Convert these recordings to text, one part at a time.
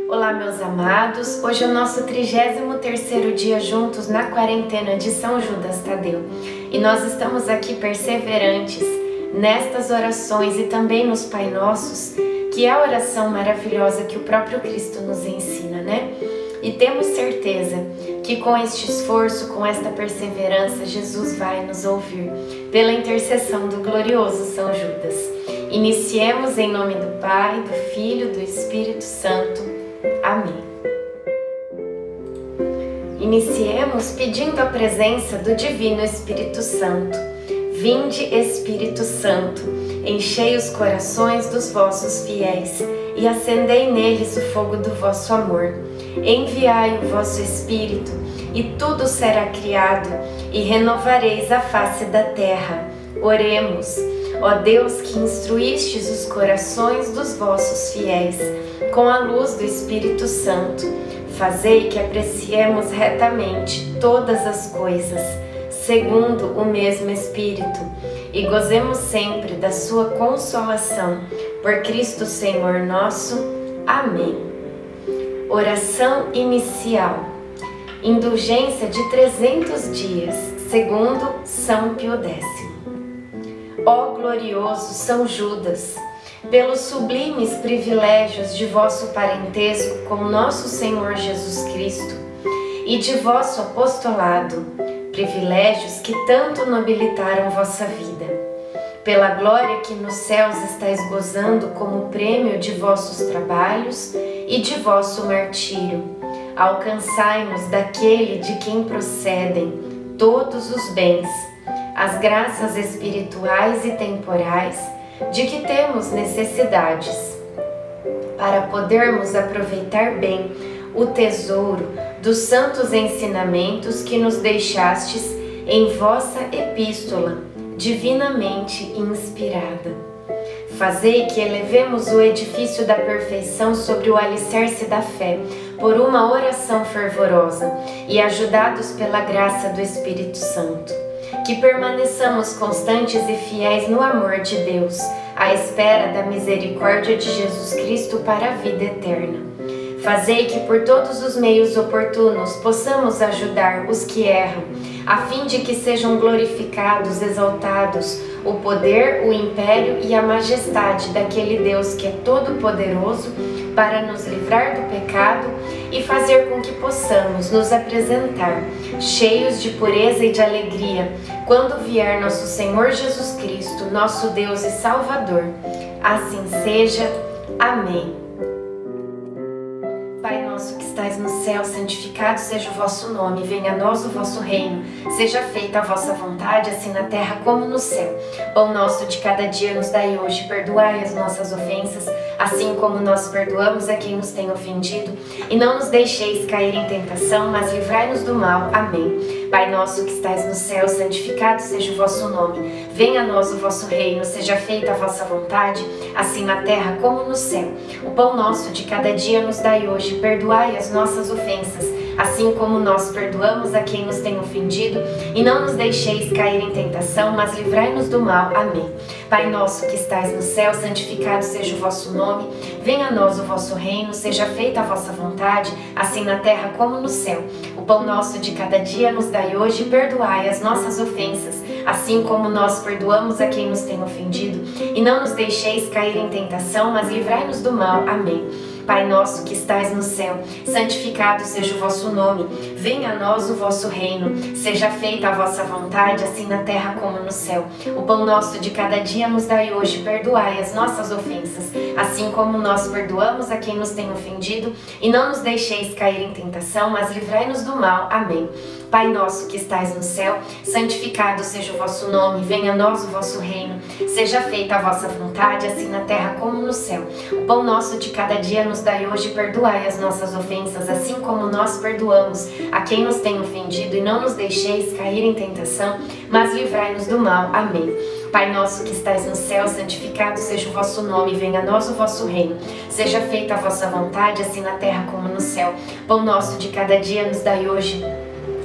Olá, meus amados, hoje é o nosso 33º dia juntos na quarentena de São Judas Tadeu e nós estamos aqui perseverantes nestas orações e também nos Pai Nossos, que é a oração maravilhosa que o próprio Cristo nos ensina, né? E temos certeza que com este esforço, com esta perseverança, Jesus vai nos ouvir pela intercessão do glorioso São Judas. Iniciemos em nome do Pai, do Filho e do Espírito Santo. Amém. Iniciemos pedindo a presença do Divino Espírito Santo. Vinde, Espírito Santo, enchei os corações dos vossos fiéis e acendei neles o fogo do vosso amor. Enviai o vosso Espírito e tudo será criado e renovareis a face da terra. Oremos. Ó Deus, que instruístes os corações dos vossos fiéis com a luz do Espírito Santo, fazei que apreciemos retamente todas as coisas, segundo o mesmo Espírito, e gozemos sempre da sua consolação. Por Cristo Senhor nosso. Amém. Oração inicial. Indulgência de 300 dias, segundo São Pio X. Ó glorioso São Judas, pelos sublimes privilégios de vosso parentesco com nosso Senhor Jesus Cristo e de vosso apostolado, privilégios que tanto nobilitaram vossa vida, pela glória que nos céus estáis gozando como prêmio de vossos trabalhos e de vosso martírio, alcançai-nos daquele de quem procedem todos os bens, as graças espirituais e temporais de que temos necessidades, para podermos aproveitar bem o tesouro dos santos ensinamentos que nos deixastes em vossa epístola, divinamente inspirada. Fazei que elevemos o edifício da perfeição sobre o alicerce da fé, por uma oração fervorosa e ajudados pela graça do Espírito Santo. Que permaneçamos constantes e fiéis no amor de Deus, à espera da misericórdia de Jesus Cristo para a vida eterna. Fazei que por todos os meios oportunos possamos ajudar os que erram, a fim de que sejam glorificados, exaltados, o poder, o império e a majestade daquele Deus que é todo-poderoso para nos livrar do pecado e fazer com que possamos nos apresentar cheios de pureza e de alegria quando vier nosso Senhor Jesus Cristo, nosso Deus e Salvador. Assim seja. Amém. Pai nosso que estais no céu, santificado seja o vosso nome, venha a nós o vosso reino, seja feita a vossa vontade, assim na terra como no céu. Pão nosso de cada dia nos dai hoje, perdoai as nossas ofensas, assim como nós perdoamos a quem nos tem ofendido, e não nos deixeis cair em tentação, mas livrai-nos do mal. Amém. Pai nosso que estais no céu, santificado seja o vosso nome, venha a nós o vosso reino, seja feita a vossa vontade, assim na terra como no céu. O pão nosso de cada dia nos dai hoje, perdoai as nossas ofensas, assim como nós perdoamos a quem nos tem ofendido, e não nos deixeis cair em tentação, mas livrai-nos do mal. Amém. Pai nosso que estais no céu, santificado seja o vosso nome, venha a nós o vosso reino, seja feita a vossa vontade, assim na terra como no céu. O pão nosso de cada dia nos dai hoje, perdoai as nossas ofensas, assim como nós perdoamos a quem nos tem ofendido, e não nos deixeis cair em tentação, mas livrai-nos do mal. Amém. Pai nosso que estais no céu, santificado seja o vosso nome, venha a nós o vosso reino, seja feita a vossa vontade, assim na terra como no céu. O pão nosso de cada dia nos dai hoje, perdoai as nossas ofensas, assim como nós perdoamos a quem nos tem ofendido, e não nos deixeis cair em tentação, mas livrai-nos do mal. Amém. Pai nosso que estais no céu, santificado seja o vosso nome, venha a nós o vosso reino, seja feita a vossa vontade, assim na terra como no céu. O pão nosso de cada dia nos dai hoje, perdoai as nossas ofensas, assim como nós perdoamos a quem nos tem ofendido, e não nos deixeis cair em tentação, mas livrai-nos do mal. Amém. Pai nosso que estais no céu, santificado seja o vosso nome, venha a nós o vosso reino, seja feita a vossa vontade, assim na terra como no céu. Pão nosso de cada dia nos dai hoje,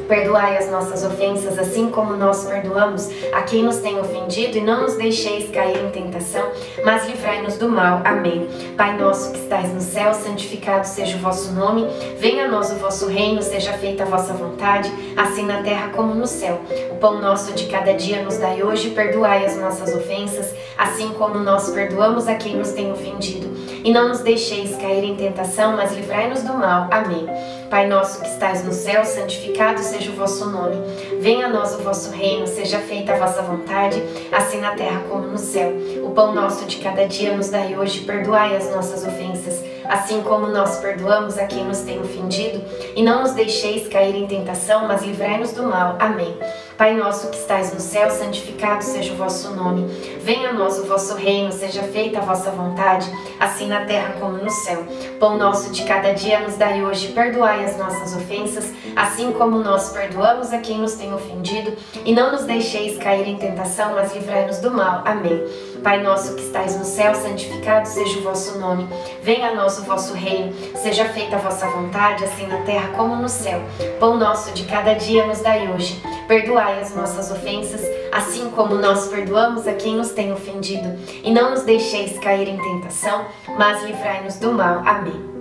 Perdoai as nossas ofensas, assim como nós perdoamos a quem nos tem ofendido, e não nos deixeis cair em tentação, mas livrai-nos do mal. Amém. Pai nosso que estais no céu, santificado seja o vosso nome. Venha a nós o vosso reino, seja feita a vossa vontade, assim na terra como no céu. O pão nosso de cada dia nos dai hoje, perdoai as nossas ofensas, assim como nós perdoamos a quem nos tem ofendido. E não nos deixeis cair em tentação, mas livrai-nos do mal. Amém. Pai nosso que estais no céu, santificado seja o vosso nome. Venha a nós o vosso reino, seja feita a vossa vontade, assim na terra como no céu. O pão nosso de cada dia nos dai hoje, perdoai as nossas ofensas, assim como nós perdoamos a quem nos tem ofendido. E não nos deixeis cair em tentação, mas livrai-nos do mal. Amém. Pai nosso que estais no céu, santificado seja o vosso nome. Venha a nós o vosso reino, seja feita a vossa vontade, assim na terra como no céu. Pão nosso de cada dia nos dai hoje, perdoai as nossas ofensas, assim como nós perdoamos a quem nos tem ofendido. E não nos deixeis cair em tentação, mas livrai-nos do mal. Amém. Pai nosso que estais no céu, santificado seja o vosso nome. Venha a nós o vosso reino, seja feita a vossa vontade, assim na terra como no céu. Pão nosso de cada dia nos dai hoje. Perdoai as nossas ofensas, assim como nós perdoamos a quem nos tem ofendido. E não nos deixeis cair em tentação, mas livrai-nos do mal. Amém.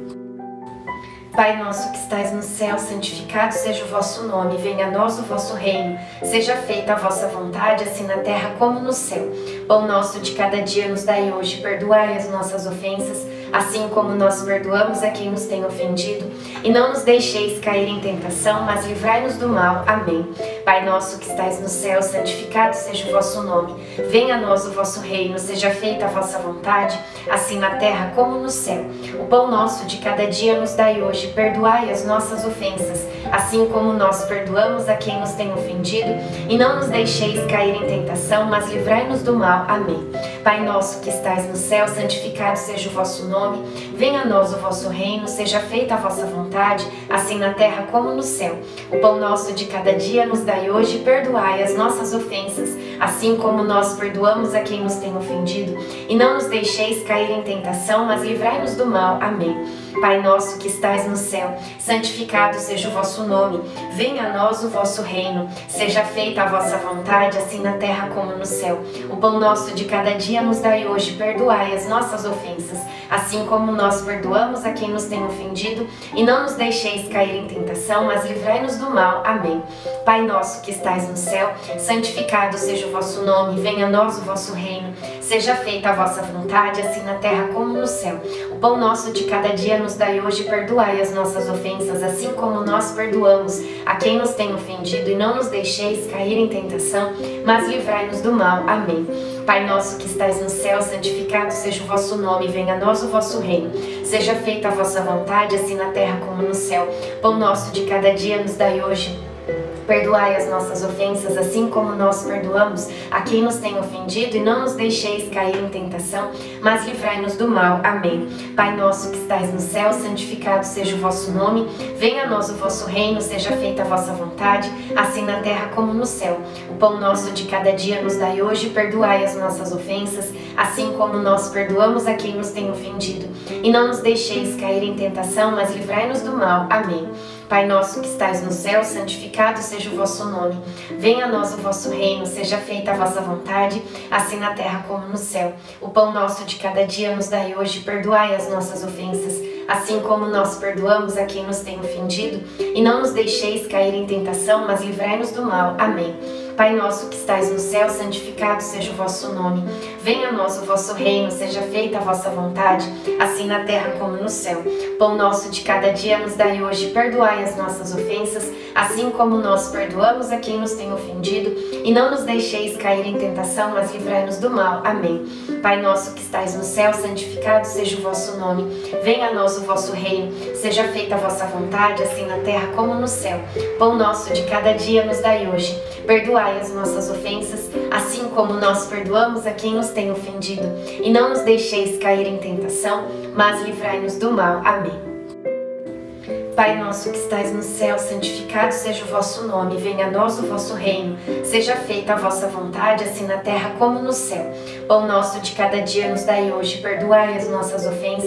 Pai nosso que estais no céu, santificado seja o vosso nome. Venha a nós o vosso reino, seja feita a vossa vontade, assim na terra como no céu. Pão nosso de cada dia nos dai hoje, perdoai as nossas ofensas, assim como nós perdoamos a quem nos tem ofendido. E não nos deixeis cair em tentação, mas livrai-nos do mal. Amém. Pai nosso que estais no céu, santificado seja o vosso nome. Venha a nós o vosso reino, seja feita a vossa vontade, assim na terra como no céu. O pão nosso de cada dia nos dai hoje, perdoai as nossas ofensas, assim como nós perdoamos a quem nos tem ofendido. E não nos deixeis cair em tentação, mas livrai-nos do mal. Amém. Pai nosso que estais no céu, santificado seja o vosso nome. Venha a nós o vosso reino, seja feita a vossa vontade, assim na terra como no céu. O pão nosso de cada dia nos dai hoje, perdoai as nossas ofensas, assim como nós perdoamos a quem nos tem ofendido. E não nos deixeis cair em tentação, mas livrai-nos do mal. Amém. Pai nosso que estais no céu, santificado seja o vosso nome. Venha a nós o vosso reino, seja feita a vossa vontade, assim na terra como no céu. O pão nosso de cada dia nos dai hoje, perdoai as nossas ofensas, assim como nós perdoamos a quem nos tem ofendido. E não nos deixeis cair em tentação, mas livrai-nos do mal. Amém. Pai nosso que estais no céu, santificado seja o vosso nome. Venha a nós o vosso reino, seja feita a vossa vontade, assim na terra como no céu. O pão nosso de cada dia nos dai hoje, perdoai as nossas ofensas, assim como nós perdoamos a quem nos tem ofendido. E não nos deixeis cair em tentação, mas livrai-nos do mal. Amém. Pai nosso que estais no céu, santificado seja o vosso nome. Venha a nós o vosso reino, seja feita a vossa vontade, assim na terra como no céu. Pão nosso de cada dia nos dai hoje. Perdoai as nossas ofensas, assim como nós perdoamos a quem nos tem ofendido. E não nos deixeis cair em tentação, mas livrai-nos do mal. Amém. Pai nosso que estais no céu, santificado seja o vosso nome. Venha a nós o vosso reino, seja feita a vossa vontade, assim na terra como no céu. O pão nosso de cada dia nos dai hoje, perdoai as nossas ofensas, assim como nós perdoamos a quem nos tem ofendido. E não nos deixeis cair em tentação, mas livrai-nos do mal. Amém. Pai nosso que estais no céu, santificado seja o vosso nome. Venha a nós o vosso reino, seja feita a vossa vontade, assim na terra como no céu. O pão nosso de cada dia nos dai hoje, perdoai as nossas ofensas, assim como nós perdoamos a quem nos tem ofendido. E não nos deixeis cair em tentação, mas livrai-nos do mal. Amém. Pai nosso que estais no céu, santificado seja o vosso nome. Venha a nós o vosso reino, seja feita a vossa vontade, assim na terra como no céu. Pão nosso de cada dia nos dai hoje, perdoai as nossas ofensas, assim como nós perdoamos a quem nos tem ofendido. E não nos deixeis cair em tentação, mas livrai-nos do mal. Amém. Pai nosso que estais no céu, santificado seja o vosso nome. Venha a nós o vosso reino, seja feita a vossa vontade, assim na terra como no céu. Pão nosso de cada dia nos dai hoje. Perdoai as nossas ofensas, assim como nós perdoamos a quem nos tem ofendido. E não nos deixeis cair em tentação, mas livrai-nos do mal. Amém. Pai nosso que estais no céu, santificado seja o vosso nome. Venha a nós o vosso reino, seja feita a vossa vontade, assim na terra como no céu. Pão nosso de cada dia nos dai hoje, perdoai as nossas ofensas,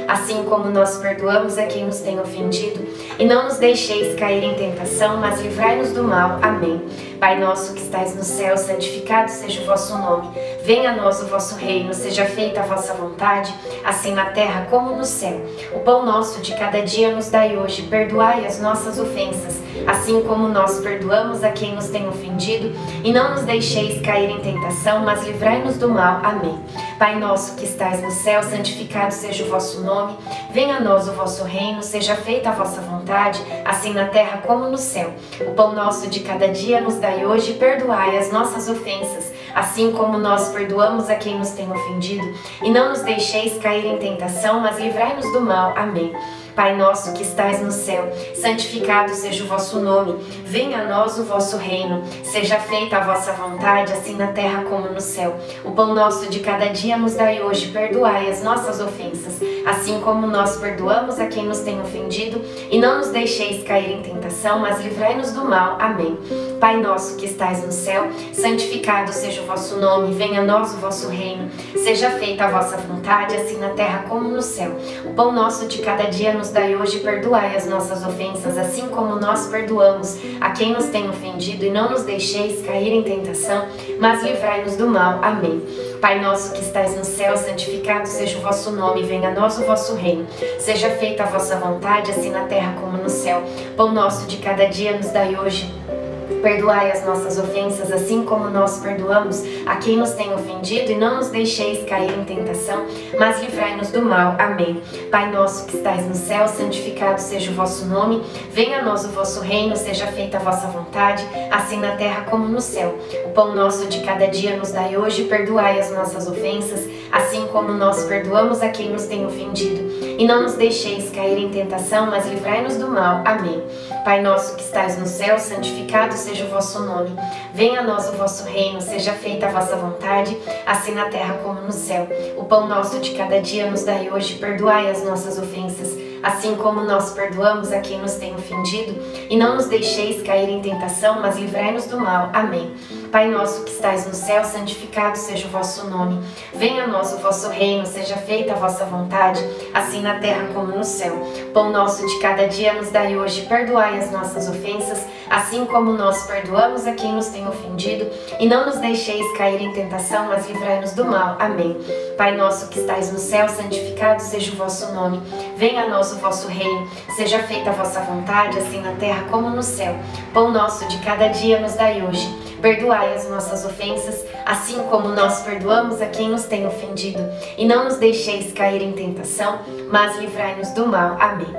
assim como nós perdoamos a quem nos tem ofendido. E não nos deixeis cair em tentação, mas livrai-nos do mal. Amém. Pai nosso que estais no céu, santificado seja o vosso nome. Venha a nós o vosso reino, seja feita a vossa vontade, assim na terra como no céu. O pão nosso de cada dia nos dai hoje, perdoai as nossas ofensas, assim como nós perdoamos a quem nos tem ofendido, e não nos deixeis cair em tentação, mas livrai-nos do mal. Amém. Pai nosso que estais no céu, santificado seja o vosso nome. Venha a nós o vosso reino, seja feita a vossa vontade, assim na terra como no céu. O pão nosso de cada dia nos dai hoje, perdoai as nossas ofensas, assim como nós perdoamos a quem nos tem ofendido, e não nos deixeis cair em tentação, mas livrai-nos do mal. Amém. Pai nosso que estais no céu, santificado seja o vosso nome. Venha a nós o vosso reino, seja feita a vossa vontade, assim na terra como no céu. O pão nosso de cada dia nos dai hoje, perdoai as nossas ofensas, assim como nós perdoamos a quem nos tem ofendido, e não nos deixeis cair em tentação, mas livrai-nos do mal. Amém. Pai nosso que estais no céu, santificado seja o vosso nome. Venha a nós o vosso reino, seja feita a vossa vontade, assim na terra como no céu. O pão nosso de cada dia nos dai hoje, perdoai as nossas ofensas, assim como nós perdoamos a quem nos tem ofendido, e não nos deixeis cair em tentação, mas livrai-nos do mal. Amém. Pai nosso que estais no céu, santificado seja o vosso nome. Venha a nós o vosso reino, seja feita a vossa vontade, assim na terra como no céu. Pão nosso de cada dia nos dai hoje, perdoai as nossas ofensas, assim como nós perdoamos a quem nos tem ofendido, e não nos deixeis cair em tentação, mas livrai-nos do mal. Amém. Pai nosso que estais no céu, santificado seja o vosso nome. Venha a nós o vosso reino, seja feita a vossa vontade, assim na terra como no céu. O pão nosso de cada dia nos dai hoje, perdoai as nossas ofensas, assim como nós perdoamos a quem nos tem ofendido, e não nos deixeis cair em tentação, mas livrai-nos do mal. Amém. Pai nosso que estais no céu, santificado seja o vosso nome. Venha a nós o vosso reino, seja feita a vossa vontade, assim na terra como no céu. O pão nosso de cada dia nos dai hoje, perdoai as nossas ofensas, assim como nós perdoamos a quem nos tem ofendido, e não nos deixeis cair em tentação, mas livrai-nos do mal. Amém. Pai nosso que estais no céu, santificado seja o vosso nome. Venha a nós o vosso reino, seja feita a vossa vontade, assim na terra como no céu. Pão nosso de cada dia nos dai hoje, perdoai as nossas ofensas, assim como nós perdoamos a quem nos tem ofendido, e não nos deixeis cair em tentação, mas livrai-nos do mal. Amém. Pai nosso que estais no céu, santificado seja o vosso nome. Venha a nós o vosso reino, seja feita a vossa vontade, assim na terra como no céu. Pão nosso de cada dia nos dai hoje, perdoai as nossas ofensas, assim como nós perdoamos a quem nos tem ofendido, e não nos deixeis cair em tentação, mas livrai-nos do mal. Amém.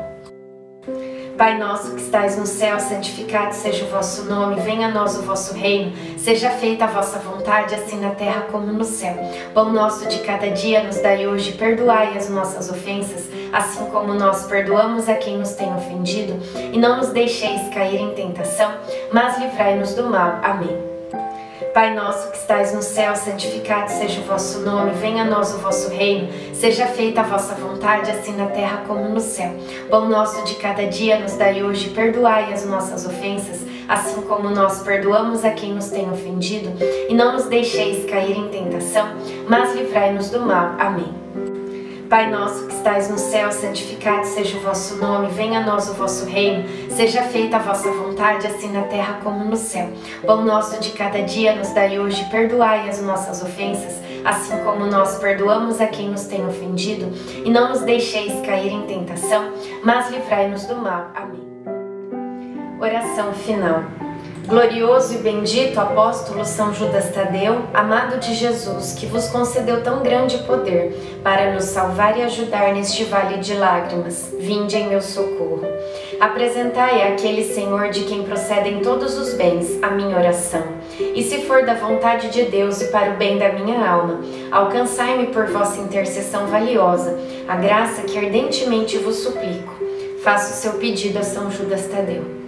Pai nosso que estais no céu, santificado seja o vosso nome. Venha a nós o vosso reino, seja feita a vossa vontade, assim na terra como no céu. Pão nosso de cada dia nos dai hoje, perdoai as nossas ofensas, assim como nós perdoamos a quem nos tem ofendido, e não nos deixeis cair em tentação, mas livrai-nos do mal. Amém. Pai nosso que estais no céu, santificado seja o vosso nome. Venha a nós o vosso reino, seja feita a vossa vontade, assim na terra como no céu. Pão nosso de cada dia nos dai hoje, perdoai as nossas ofensas, assim como nós perdoamos a quem nos tem ofendido, e não nos deixeis cair em tentação, mas livrai-nos do mal. Amém. Pai nosso que estais no céu, santificado seja o vosso nome. Venha a nós o vosso reino, seja feita a vossa vontade, assim na terra como no céu. Pão nosso de cada dia nos dai hoje, perdoai as nossas ofensas, assim como nós perdoamos a quem nos tem ofendido, e não nos deixeis cair em tentação, mas livrai-nos do mal. Amém. Oração final. Glorioso e bendito apóstolo São Judas Tadeu, amado de Jesus, que vos concedeu tão grande poder para nos salvar e ajudar neste vale de lágrimas, vinde em meu socorro. Apresentai àquele Senhor de quem procedem todos os bens a minha oração. E se for da vontade de Deus e para o bem da minha alma, alcançai-me por vossa intercessão valiosa, a graça que ardentemente vos suplico. Faço o seu pedido a São Judas Tadeu.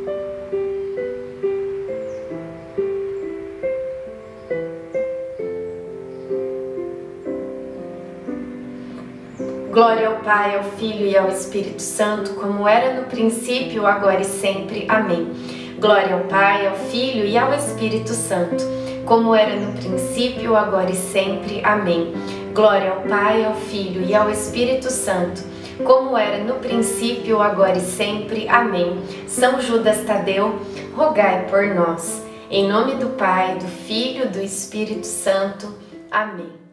Glória ao Pai, ao Filho e ao Espírito Santo, como era no princípio, agora e sempre. Amém. Glória ao Pai, ao Filho e ao Espírito Santo, como era no princípio, agora e sempre. Amém. Glória ao Pai, ao Filho e ao Espírito Santo, como era no princípio, agora e sempre. Amém. São Judas Tadeu, rogai por nós. Em nome do Pai, do Filho e do Espírito Santo. Amém.